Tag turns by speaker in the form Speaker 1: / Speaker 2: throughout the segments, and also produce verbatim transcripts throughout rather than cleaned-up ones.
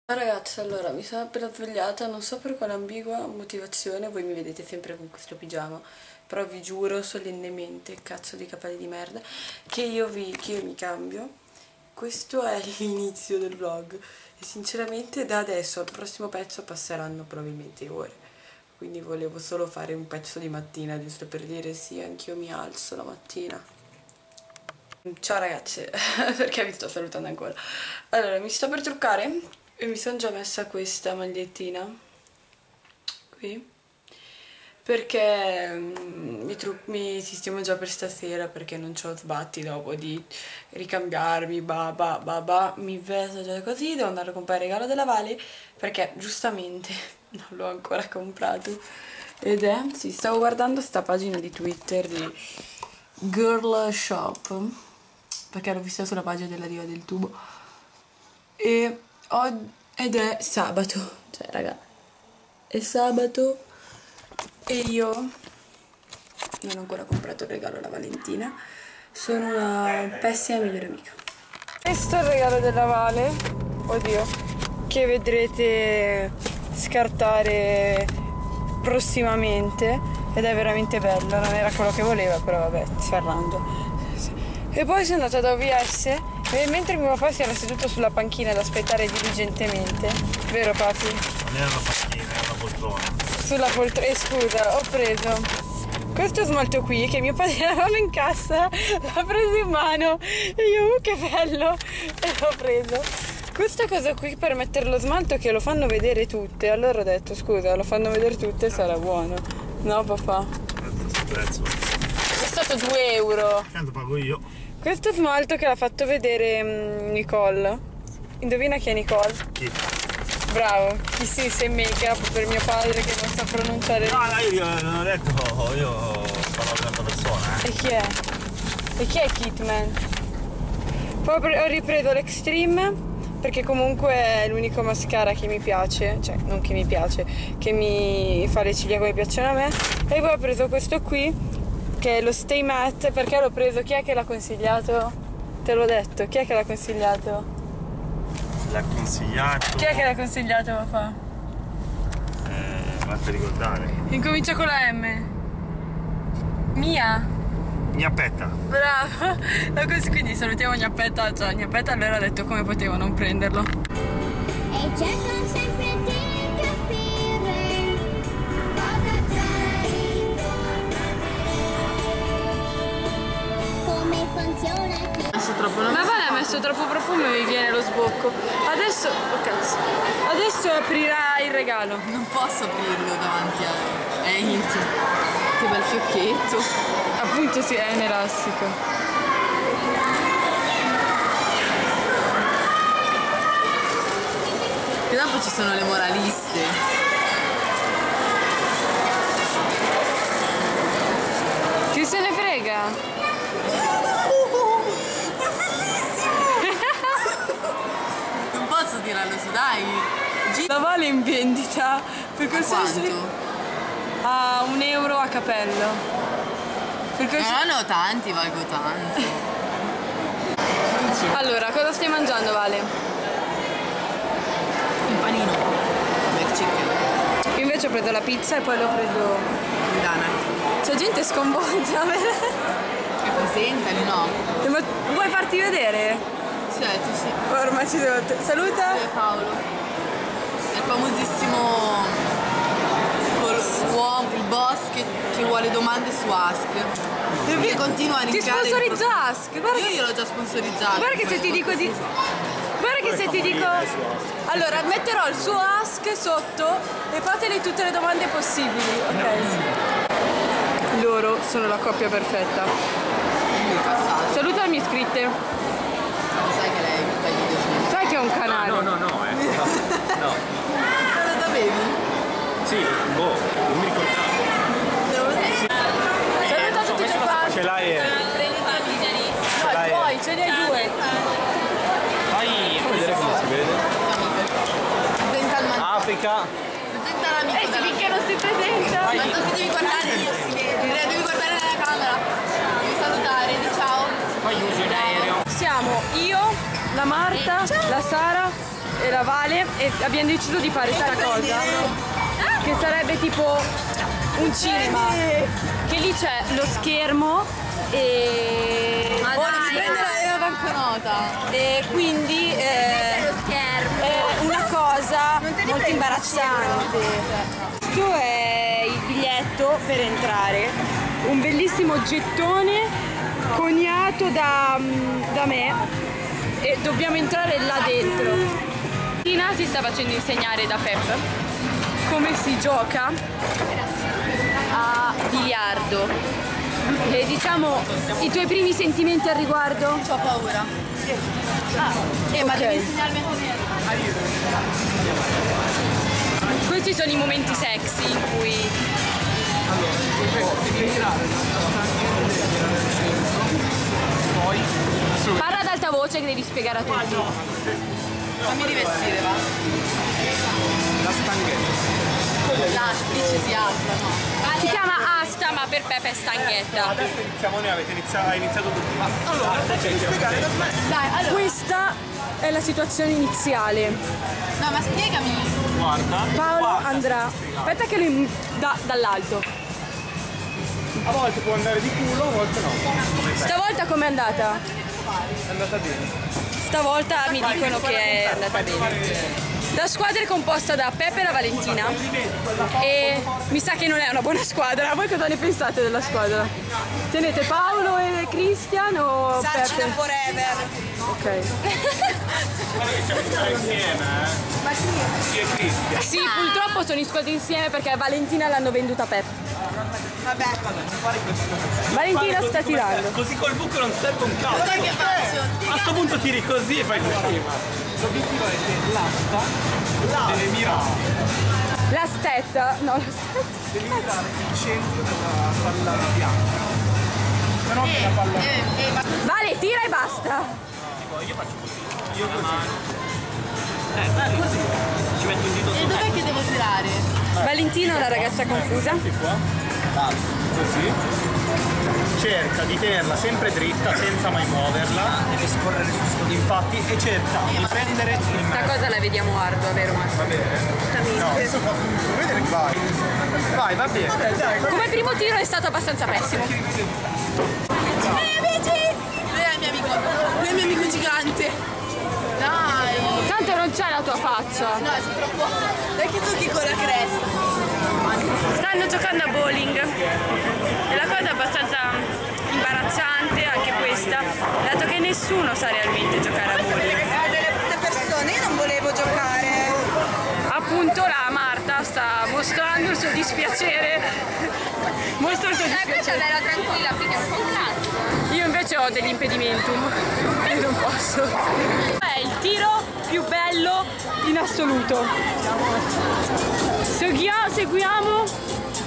Speaker 1: Ciao ragazzi, allora mi sono appena svegliata, non so per quale ambigua motivazione, voi mi vedete sempre con questo pigiama, però vi giuro solennemente, cazzo di capelli di merda, che io, vi, che io mi cambio. Questo è l'inizio del vlog e sinceramente da adesso al prossimo pezzo passeranno probabilmente ore, quindi volevo solo fare un pezzo di mattina, giusto per dire sì, anch'io mi alzo la mattina. Ciao ragazzi, perché vi sto salutando ancora. Allora, mi sto per truccare e mi sono già messa questa magliettina qui perché mm, mi, mi sistemo già per stasera, perché non c'ho sbatti dopo di ricambiarmi, ba ba ba ba, mi vesto già così, devo andare a comprare il regalo della Vale perché giustamente non l'ho ancora comprato. Ed è, sì, stavo guardando sta pagina di Twitter di Girl Shop, perché l'ho vista sulla pagina della Riva del Tubo e ho, ed è sabato, cioè raga, è sabato e io non ho ancora comprato il regalo alla Valentina, sono una pessima migliore amica. Questo è il regalo della Vale, oddio, che vedrete scartare prossimamente ed è veramente bello, non era quello che voleva, però vabbè, sferrando. E poi sono andata da O V S e mentre mio papà si era seduto sulla panchina ad aspettare diligentemente, vero papi?
Speaker 2: Non era una panchina, era una poltrona. Sulla
Speaker 1: poltrona, eh, scusa, ho preso questo smalto qui che mio padre aveva in cassa, l'ha preso in mano e io, uh, che bello, e l'ho preso. Questa cosa qui per mettere lo smalto che lo fanno vedere tutte, allora ho detto scusa, lo fanno vedere tutte, sarà buono. No papà?
Speaker 2: Questo prezzo.
Speaker 1: È stato due euro.
Speaker 2: Tanto pago io.
Speaker 1: Questo smalto che l'ha fatto vedere um, Nicole. Indovina chi è Nicole?
Speaker 2: Chi?
Speaker 1: Bravo, chi si sei make-up per mio padre che non sa pronunciare.
Speaker 2: No, no, io non ho detto, io parlo di un'altra persona. Eh.
Speaker 1: E chi è? E chi è Kitman? Poi ho ripreso l'Extreme perché comunque è l'unico mascara che mi piace, cioè non che mi piace, che mi fa le ciglia come piacciono a me. E poi ho preso questo qui, che è lo Stay Matte, perché l'ho preso, chi è che l'ha consigliato? Te l'ho detto, chi è che l'ha consigliato?
Speaker 2: L'ha consigliato?
Speaker 1: Chi è che l'ha consigliato papà?
Speaker 2: Eh, basta ricordare.
Speaker 1: Incomincia con la M. Mia?
Speaker 2: Gnappetta.
Speaker 1: Bravo. Quindi salutiamo Gnappetta, cioè Gnappetta allora ha detto come potevo non prenderlo. E cerco sempre di capire cosa c'è, come funziona qui. Messo troppo, ma vale, ha messo troppo profumo e mi viene lo sbocco. Adesso, oh cazzo, adesso aprirà il regalo.
Speaker 3: Non posso aprirlo davanti a... è intimo. Che bel fiocchetto.
Speaker 1: Appunto sì, è un elastico.
Speaker 3: E dopo ci sono le moraliste.
Speaker 1: Chi se ne frega?
Speaker 3: Non posso tirarlo su, dai.
Speaker 1: La Vale in vendita per
Speaker 3: quanto?
Speaker 1: A un euro a capello.
Speaker 3: Perché no, ne ho tanti, valgo tanto.
Speaker 1: Allora, cosa stai mangiando, Vale?
Speaker 3: Un panino. McChicken.
Speaker 1: Io invece ho preso la pizza e poi l'ho preso...
Speaker 3: Il donut.
Speaker 1: C'è gente sconvolta, vero?
Speaker 3: Che presentali, no?
Speaker 1: Ma vuoi farti vedere?
Speaker 3: Sì, sì.
Speaker 1: Ormai ci devo... Saluta!
Speaker 3: È Paolo. È il famosissimo... uomo, il boss che, che vuole domande su Ask, che continua a
Speaker 1: ti
Speaker 3: rincare.
Speaker 1: Ti sponsorizza Ask, guarda.
Speaker 3: Io gliel'ho già sponsorizzato.
Speaker 1: Guarda che se ti dico di... Guarda che se ti dico... Allora, metterò il suo Ask sotto e fateli tutte le domande possibili, ok? Loro sono la coppia perfetta. Saluta le mie iscritte.
Speaker 3: Sai che lei fa gli video.
Speaker 1: Sai che è un canale?
Speaker 2: No, no, no, no, eh. No.
Speaker 3: Cosa sapevi?
Speaker 2: Sì, boh, non mi ricordavo.
Speaker 3: Sì.
Speaker 1: Saluta tutti i tuoi fan.
Speaker 2: Ce l'hai?
Speaker 1: No, i tuoi, ce ne hai due.
Speaker 2: Fai vedere come si vede.
Speaker 3: Presenta il man-
Speaker 2: Africa.
Speaker 3: Presenta l'amico.
Speaker 1: Eh, sì, finché non si presenta.
Speaker 3: Ma tu ti devi guardare. Devi guardare nella camera. Devi salutare, di ciao.
Speaker 2: Poi usi un aereo.
Speaker 1: Siamo io, la Marta, la Sara
Speaker 4: e la Vale e abbiamo deciso di fare questa cosa che sarebbe tipo un cinema, che lì c'è lo schermo e
Speaker 3: Ma dai, prendere la banconota.
Speaker 4: e quindi eh,
Speaker 3: Lo schermo.
Speaker 4: è una cosa molto imbarazzante. Questo è il biglietto per entrare, un bellissimo gettone coniato da, da me e dobbiamo entrare là dentro. Tina si sta facendo insegnare da Pep come si gioca a biliardo. E diciamo i tuoi primi sentimenti al riguardo?
Speaker 3: Ho paura. Ah, eh, ma
Speaker 4: Ok.
Speaker 3: devi insegnarmi a tenere.
Speaker 4: Questi sono i momenti sexy in cui parla ad alta voce che devi spiegare a tutti.
Speaker 3: Fammi rivestire, va.
Speaker 2: La stanghetta.
Speaker 3: L'astice si alza, no?
Speaker 4: Si chiama asta ma per Pepe è stanghetta.
Speaker 2: Adesso iniziamo noi, avete iniziato, hai iniziato tutti. Allora, devi spiegare da me.
Speaker 3: Dai, allora.
Speaker 4: Questa è la situazione iniziale.
Speaker 3: No, ma spiegami.
Speaker 2: Guarda.
Speaker 4: Paolo
Speaker 2: guarda,
Speaker 4: andrà. Aspetta che lui da, dall'alto.
Speaker 2: A volte può andare di culo, a volte no.
Speaker 4: Stavolta com'è andata?
Speaker 2: È andata bene.
Speaker 4: Stavolta mi dicono che è andata bene. La squadra è composta da Pepe e la Valentina e mi sa che non è una buona squadra. Voi cosa ne pensate della squadra? Tenete Paolo e Cristian o
Speaker 3: Sarcina
Speaker 4: Pepe?
Speaker 3: forever.
Speaker 4: Ok.
Speaker 2: Siamo stati insieme, eh.
Speaker 3: Ma chi?
Speaker 2: Chi è Cristian?
Speaker 4: Sì, purtroppo sono in squadra insieme perché Valentina l'hanno venduta a Pepe.
Speaker 3: Vabbè.
Speaker 4: Valentina sta tirando.
Speaker 2: Così col buco non serve un cazzo.
Speaker 3: Dai che faccio?
Speaker 2: A sto punto tiri così e fai prima. L'obiettivo è che l'asta deve mirare.
Speaker 4: La stetta, no, la stetta.
Speaker 2: Devi mirare il centro della palla bianca. Se no
Speaker 3: Eh,
Speaker 2: la palla.
Speaker 3: eh, eh, ma
Speaker 4: Vale, tira e basta.
Speaker 2: Io faccio così. Io così. Eh, beh, così. Ci metto un dito
Speaker 3: e
Speaker 2: sopra.
Speaker 3: dov'è che devo tirare?
Speaker 4: Valentina è una ragazza confusa.
Speaker 2: Qua. Così. Cerca di tenerla sempre dritta senza mai muoverla. Deve scorrere su sto. Infatti, e cerca di prendere il
Speaker 4: Questa
Speaker 2: mezzo.
Speaker 4: cosa la vediamo ardua, vero Massimo?
Speaker 2: Va bene? No, adesso fa tutto. Vedere che vai. Vai, va bene. Vabbè, dai.
Speaker 4: Come primo tiro è stato abbastanza pessimo.
Speaker 3: Eh, amici! Lui è il mio amico. Lui è il mio amico gigante. Dai!
Speaker 4: Tanto non c'è la tua faccia.
Speaker 3: No, sei troppo. Dai che tocchi con la cresta.
Speaker 4: Stanno giocando a bowling. E la cosa è abbastanza imbarazzante anche questa, dato che nessuno sa realmente giocare a bowling.
Speaker 3: Delle brutte persone, io non volevo giocare.
Speaker 4: Appunto la Marta sta mostrando il suo dispiacere. Mostra il suo dispiacere.
Speaker 3: bella tranquilla perché è un po' cazzo.
Speaker 4: Io invece ho degli impedimentum e non posso. È il tiro più bello in assoluto. Seguiamo, seguiamo.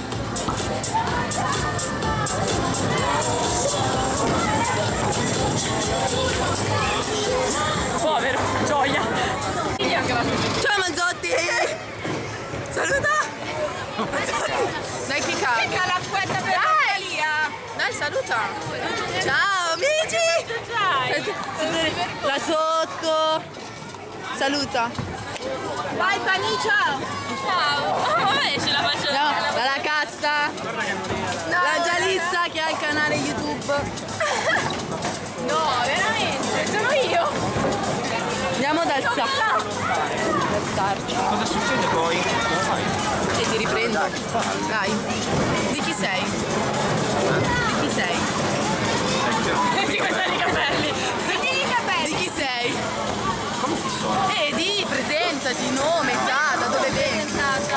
Speaker 4: Povero, gioia.
Speaker 3: Ciao Mazzotti! Saluta! Dai che cazzo! Che calacquetta per la Italia! Dai, saluta! Ciao amici! Da sotto! Saluta! Vai Panicia!
Speaker 4: Ciao. Oh, vabbè, ce la faccio.
Speaker 3: No, dalla cassa! La Gialissa che ha il canale YouTube!
Speaker 4: No, veramente, sono io.
Speaker 3: Andiamo dal sacco!
Speaker 2: Cosa succede poi?
Speaker 3: E ti riprendo. Dai. Di chi sei? Di chi sei?
Speaker 4: Metti questi capelli.
Speaker 3: Metti i capelli. Di chi sei?
Speaker 2: Come ti sono?
Speaker 3: Eh, di, presentati, nome, età, da dove vieni?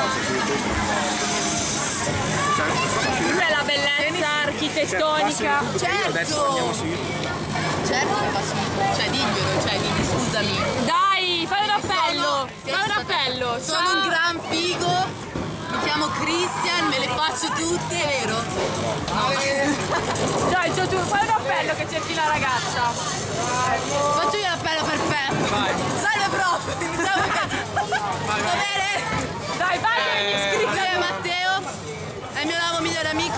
Speaker 4: Questa è la bellezza architettonica.
Speaker 3: Certo! Certo che va su YouTube. Cioè, diglielo, cioè, digli scusami.
Speaker 4: Dai, fai un appello.
Speaker 3: Che
Speaker 4: Fai un
Speaker 3: sono-
Speaker 4: appello.
Speaker 3: Sono un gran figo. Mi chiamo Christian, me le faccio tutte, vero? No.
Speaker 4: Dai, tu, tu, fai un appello che cerchi la ragazza.
Speaker 3: Faccio io l'appello per Pep. Salve prof! Iniziamo così. Va bene?
Speaker 4: Dai, vai che gli iscritti.
Speaker 3: Lui è Matteo, è il mio nuovo migliore amico.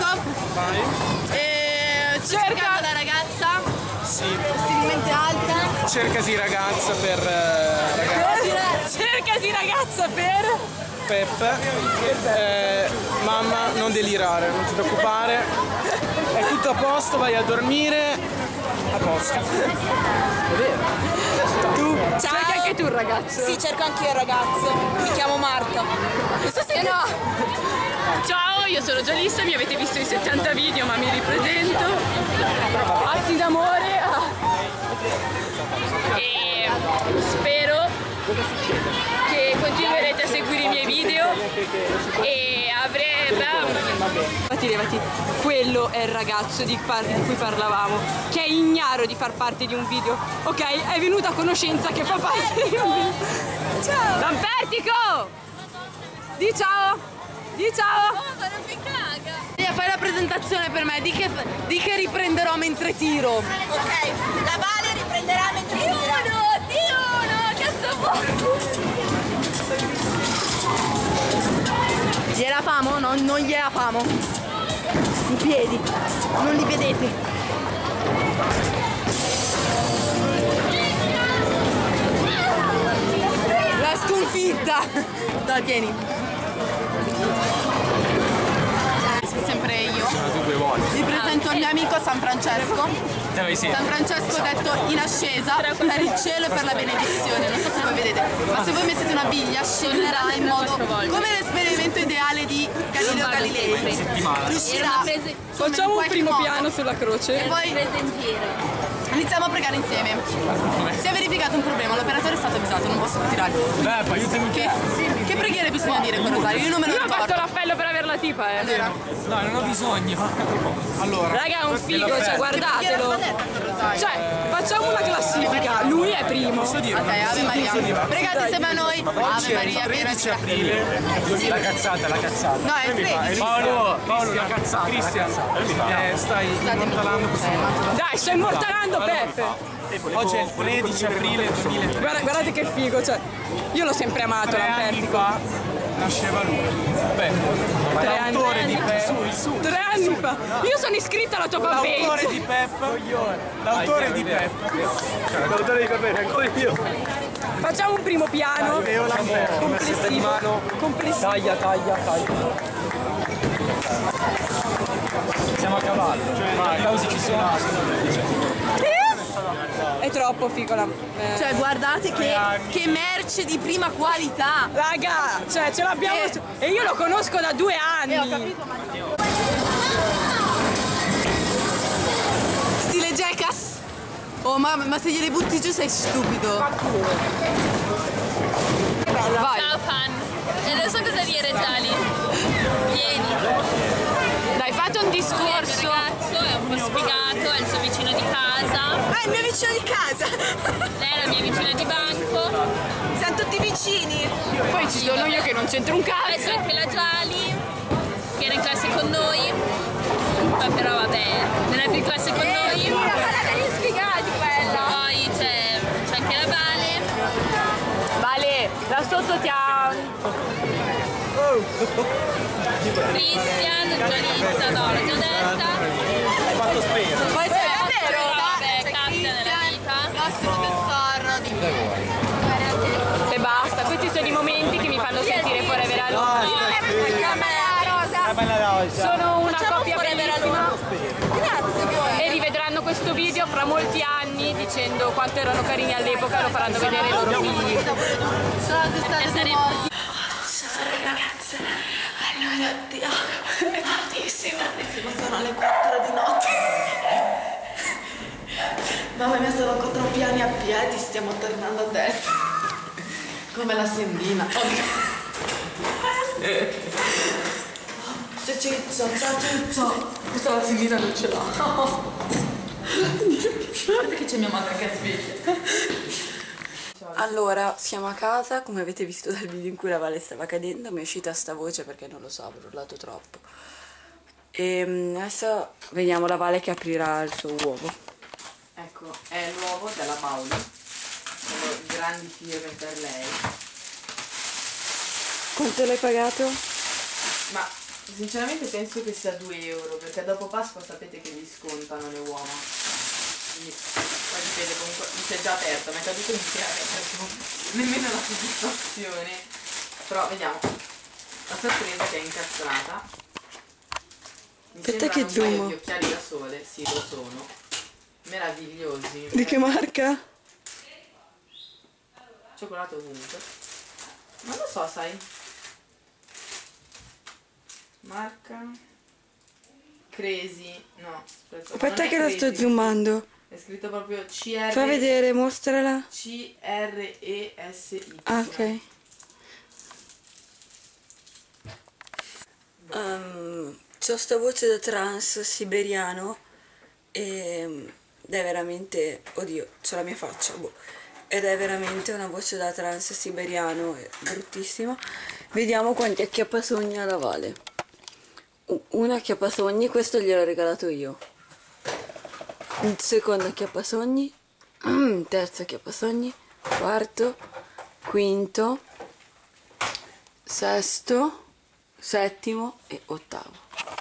Speaker 3: E sto
Speaker 4: Cerca-
Speaker 3: cercando la ragazza,
Speaker 5: Sì,
Speaker 3: possibilmente alta.
Speaker 5: cercasi ragazza per eh, ragazzi.
Speaker 3: Sì,
Speaker 4: cerca di ragazza per...
Speaker 2: Peppe, eh, mamma non delirare, non ti preoccupare, è tutto a posto, vai a dormire, a posto.
Speaker 4: Tu? Ciao. Cerchi anche tu il ragazzo?
Speaker 3: Sì, cerco anche io il ragazzo. Mi chiamo Marta.
Speaker 4: Non so se
Speaker 3: eh no.
Speaker 4: Ciao, io sono Gialissa, mi avete visto in settanta video ma mi ripresento. Atti d'amore. E spero che continuerete a seguire i miei video e avrebbe... Levati, levati. Quello è il ragazzo di, par di cui parlavamo, che è ignaro di far parte di un video, ok? È venuto a conoscenza che fa parte di un video. Ciao! Lampertico! Di ciao! Di ciao!
Speaker 3: Oh, ma non mi caga!
Speaker 4: Via, fai la presentazione per me, di che, di che riprenderò mentre tiro.
Speaker 3: Ok, la Vale riprenderà mentre tiro. Di uno! Di uno! Cazzo vuoi?
Speaker 4: Gliela famo? No, non gliela famo. I piedi, non li vedete. La sconfitta! Dai, tieni.
Speaker 3: Sempre io. Vi presento il mio amico San Francesco. San Francesco detto in ascesa per il cielo e per la benedizione. Non so se voi vedete, ma se voi mettete una biglia scenderà in modo come l'esperimento ideale di Galileo Galilei. Riuscirà.
Speaker 4: Facciamo un primo piano sulla croce.
Speaker 3: E poi iniziamo a pregare insieme. Si è verificato un problema, l'operatore è stato avvisato, non posso più tirare.
Speaker 2: Beh, aiutami.
Speaker 3: Che, che preghiere bisogna dire con Rosario? Io non me lo
Speaker 4: Io ho
Speaker 3: ricordo.
Speaker 4: fatto l'appello per avere la tipa, eh.
Speaker 3: Allora,
Speaker 2: No, non ho bisogno. Allora.
Speaker 4: Raga, è un figo, cioè guardatelo. Cioè, facciamo una classifica. Lui è primo.
Speaker 2: Posso dire?
Speaker 3: ok, Ave Maria. Pregate insieme a noi. Ave Maria,
Speaker 2: tredici aprile. La cazzata, la cazzata.
Speaker 3: No, è il tredici.
Speaker 2: Paolo, Paolo, la cazzata. Cristian, eh, stai immortalando questo.
Speaker 4: Dai, sto immortalando Peppe.
Speaker 2: Oggi è il tredici aprile duemilatré.
Speaker 4: Guarda, guardate che figo, cioè. Io l'ho sempre amato,
Speaker 2: Tre anni
Speaker 4: Lampertico.
Speaker 2: fa nasceva lui. Peppe.
Speaker 4: Tre anni-
Speaker 2: L'autore di Peppe.
Speaker 4: Tre anni fa. Io sono iscritta alla tua
Speaker 2: L'autore
Speaker 4: fanpage.
Speaker 2: di Peppe. L'autore di Peppe. L'autore di Peppe è ancora io.
Speaker 4: Facciamo un primo piano. Complessivo. Complessivo.
Speaker 2: Taglia, taglia, taglia. Siamo a cavallo. Ma i causi ci sono.
Speaker 4: È troppo figo la... eh.
Speaker 3: Cioè, guardate che, che merce di prima qualità.
Speaker 4: Raga, cioè ce l'abbiamo...
Speaker 3: Eh.
Speaker 4: E io lo conosco da due anni.
Speaker 3: Eh, ho capito, Matteo. Stile Jackass. Oh, ma, ma se gliele butti giù sei stupido. Vai.
Speaker 5: Ciao fan, e non so cosa dire Giali. Vieni.
Speaker 4: Dai, fate un
Speaker 5: Il mio
Speaker 4: discorso.
Speaker 5: ragazzo è un po' sfigato, è il suo vicino di casa.
Speaker 3: Ah, il mio vicino di casa.
Speaker 5: Lei è la mia vicina di banco.
Speaker 3: Siamo tutti vicini.
Speaker 4: Poi ci sono io che non c'entro un
Speaker 5: Poi c'è
Speaker 4: cazzo.
Speaker 5: anche la Giali, che era in classe con noi. Poi però vabbè, non è più in classe con noi.
Speaker 3: Quella degli sfigati quella.
Speaker 5: Poi c'è c'è anche la Vale.
Speaker 4: Vale, da sotto ti ha...
Speaker 5: Cristian, Gianizza, no, l'ho già detta.
Speaker 2: Hai fatto spesa.
Speaker 3: Poi c'è
Speaker 5: Però vabbè, capita nella vita.
Speaker 3: nostro tesoro di
Speaker 4: E basta, questi sono i momenti che mi fanno sentire forever alone. Sono una coppia bellissima.
Speaker 3: Grazie poi.
Speaker 4: E rivedranno questo video fra molti anni dicendo quanto erano carini all'epoca e lo faranno vedere ai loro figli.
Speaker 3: Sono state morti.
Speaker 1: Ragazze, allora oddio, è tardissimo. Sono le quattro di notte. Mamma mia, sono quattro piani a piedi, stiamo tornando a destra. Come la sendina. Ciao Ciccio, ciao Ciccio. Questa la sendina non ce l'ha.
Speaker 3: Guardate che c'è mia madre che è sveglia.
Speaker 1: Allora, siamo a casa, come avete visto dal video in cui la Vale stava cadendo, mi è uscita sta voce perché non lo so, avrò urlato troppo. E adesso vediamo la Vale che aprirà il suo uovo.
Speaker 3: Ecco, è l'uovo della Paola. Sono grandi firme per lei.
Speaker 1: Quanto l'hai pagato?
Speaker 3: Ma sinceramente penso che sia due euro, perché dopo Pasqua sapete che vi scontano le uova. Quindi Poi dipende comunque, mi si è già aperta, ma è caduto insieme, nemmeno la soddisfazione. Però vediamo. La sorpresa che è incastrata. Mi
Speaker 4: Aspetta che
Speaker 3: sembrano un paio
Speaker 4: zoom.
Speaker 3: di occhiali da sole, sì lo sono. Meravigliosi.
Speaker 4: Di che marca?
Speaker 3: Cioccolato ovunque. Non lo so, sai. Marca. Crazy. No, aspetta.
Speaker 4: Aspetta che la sto zoomando.
Speaker 3: È scritto proprio C R.
Speaker 4: Fa vedere, mostrala.
Speaker 3: C R E S Y.
Speaker 4: Ah, ok.
Speaker 1: Um, c'ho sta voce da trans siberiano e, ed è veramente, oddio, c'ho la mia faccia, boh. Ed è veramente una voce da trans siberiano, è bruttissima. Vediamo quanti acchiappasogni ha la Vale. U- Una acchiappasogni, questo gliel'ho regalato io. Il secondo acchiappasogni, terzo acchiappasogni, quarto, quinto, sesto, settimo e ottavo.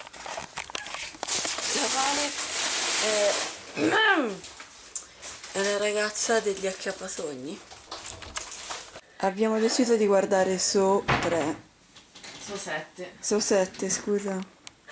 Speaker 1: La Vale è, è la ragazza degli acchiappasogni.
Speaker 4: Abbiamo deciso di guardare So tre.
Speaker 3: Sono sette.
Speaker 4: So sette, scusa.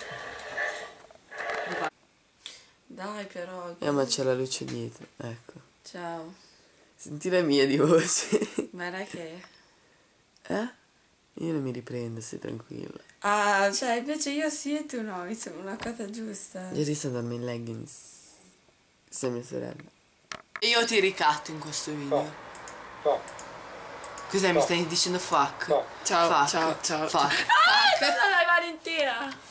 Speaker 1: Dai però.
Speaker 6: Eh, ma c'è la luce dietro, ecco.
Speaker 1: Ciao.
Speaker 6: Senti la mia di voce.
Speaker 1: Ma era che?
Speaker 6: Eh? Io non mi riprendo, stai tranquilla.
Speaker 1: Ah, cioè invece io sì e tu no, mi sembra una cosa giusta.
Speaker 6: Ieri sto andando in leggings. Questa è mia sorella.
Speaker 3: Io ti ricatto in questo video. Cos'è? Mi stai dicendo fuck?
Speaker 1: Ciao,
Speaker 3: Fuck.
Speaker 1: ciao, ciao.
Speaker 3: Fuck.
Speaker 1: Ah, cosa dai Valentina?